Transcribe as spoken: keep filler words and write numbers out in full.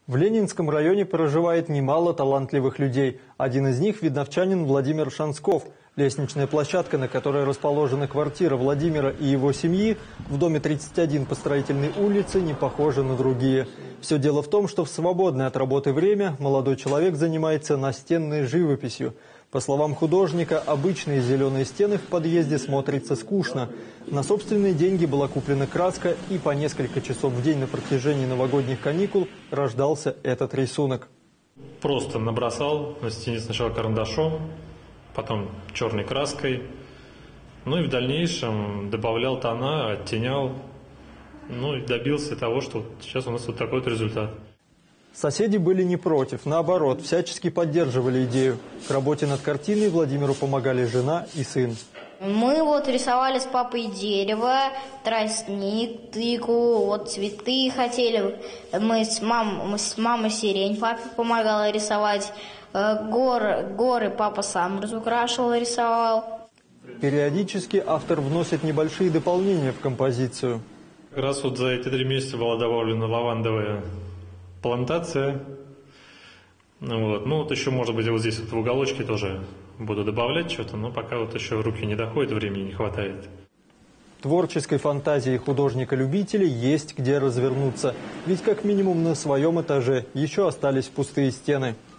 В Ленинском районе проживает немало талантливых людей. Один из них – видновчанин Владимир Шансков. Лестничная площадка, на которой расположена квартира Владимира и его семьи, в доме тридцать один по Строительной улице, не похожа на другие. Все дело в том, что в свободное от работы время молодой человек занимается настенной живописью. По словам художника, обычные зеленые стены в подъезде смотрятся скучно. На собственные деньги была куплена краска, и по несколько часов в день на протяжении новогодних каникул рождался этот рисунок. Просто набросал на стене сначала карандашом, потом черной краской, ну и в дальнейшем добавлял тона, оттенял, ну и добился того, что сейчас у нас вот такой вот результат. Соседи были не против, наоборот, всячески поддерживали идею. К работе над картиной Владимиру помогали жена и сын. Мы вот рисовали с папой дерево, тростник, тыкву, вот цветы хотели. Мы с, мам, мы с мамой сирень папе помогала рисовать. Горы, горы папа сам разукрашивал, рисовал. Периодически автор вносит небольшие дополнения в композицию. Как раз вот за эти три месяца была добавлена лавандовая плантация. Вот. Ну вот еще, может быть, вот здесь вот в уголочке тоже буду добавлять что-то, но пока вот еще руки не доходят, времени не хватает. Творческой фантазии художника-любителя есть где развернуться. Ведь как минимум на своем этаже еще остались пустые стены.